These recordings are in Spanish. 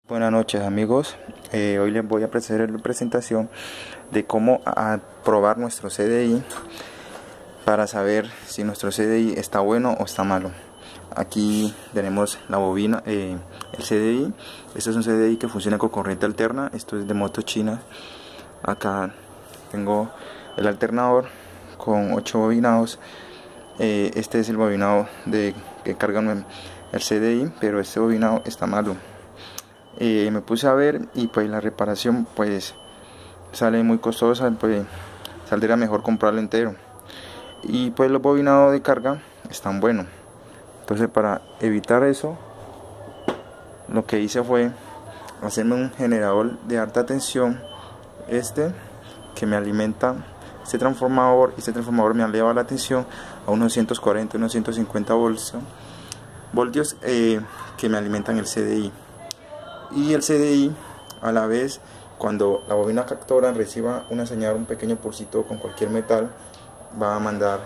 Buenas noches amigos, hoy les voy a hacer la presentación de cómo probar nuestro CDI para saber si nuestro CDI está bueno o está malo. Aquí tenemos la bobina, el CDI. Este es un CDI que funciona con corriente alterna. Esto es de moto china. Acá tengo el alternador con 8 bobinados. Este es el bobinado que carga el CDI, pero este bobinado está malo. Me puse a ver y pues la reparación pues sale muy costosa, pues saldría mejor comprarlo entero. Y pues los bobinados de carga están buenos. Entonces, para evitar eso, lo que hice fue hacerme un generador de alta tensión, que me alimenta este transformador, y este transformador me eleva la tensión a unos 140, unos 150 voltios, que me alimentan el CDI. Y el CDI, a la vez, cuando la bobina captora reciba una señal, un pequeño pulsito con cualquier metal, va a mandar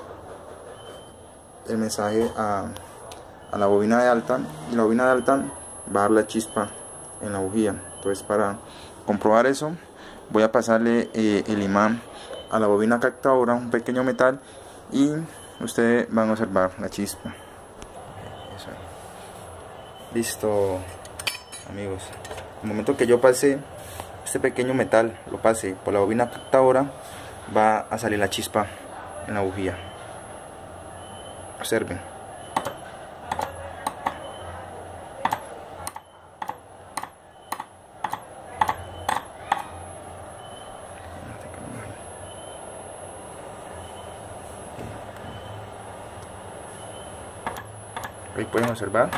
el mensaje a la bobina de alta, y la bobina de alta va a dar la chispa en la bujía. Entonces, para comprobar eso, voy a pasarle el imán a la bobina captadora, un pequeño metal, y ustedes van a observar la chispa. Eso. Listo amigos, en el momento que yo pasé este pequeño metal, lo pasé por la bobina captadora, va a salir la chispa en la bujía. Observen. Ahí pueden observar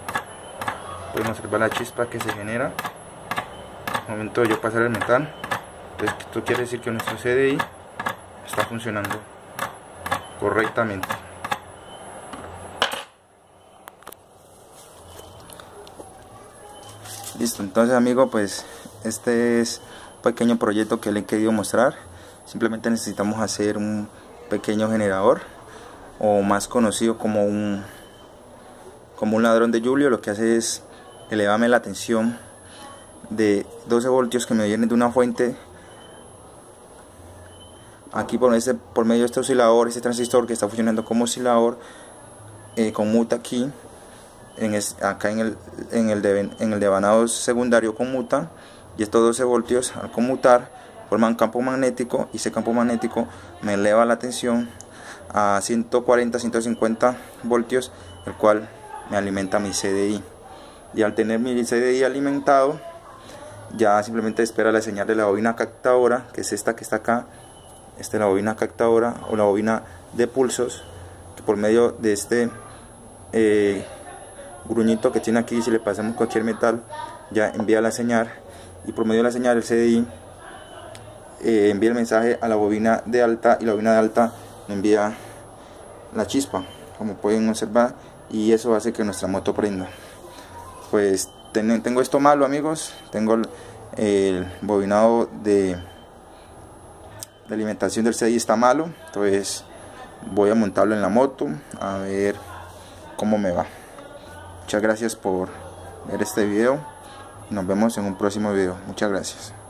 la chispa que se genera al momento de yo pasar el metal. Entonces, esto quiere decir que nuestro CDI está funcionando correctamente. Listo, entonces amigos, pues este es un pequeño proyecto que le he querido mostrar. Simplemente necesitamos hacer un pequeño generador, o más conocido como un ladrón de Julio. Lo que hace es elevarme la tensión de 12 voltios que me vienen de una fuente aquí por medio de este oscilador, este transistor que está funcionando como oscilador, conmuta aquí acá en el devanado secundario, conmuta, y estos 12 voltios al conmutar forman campo magnético, y ese campo magnético me eleva la tensión a 140, 150 voltios, el cual me alimenta mi CDI. Y al tener mi CDI alimentado, ya simplemente espera la señal de la bobina captadora, que es esta que está acá. Esta es la bobina captadora, o la bobina de pulsos, que por medio de este gruñito que tiene aquí, si le pasamos cualquier metal, ya envía la señal, y por medio de la señal el CDI envía el mensaje a la bobina de alta, y la bobina de alta envía la chispa, como pueden observar, y eso hace que nuestra moto prenda. Pues tengo esto malo amigos, tengo el bobinado de alimentación del CDI está malo. Entonces voy a montarlo en la moto a ver cómo me va. Muchas gracias por ver este video, nos vemos en un próximo video. Muchas gracias.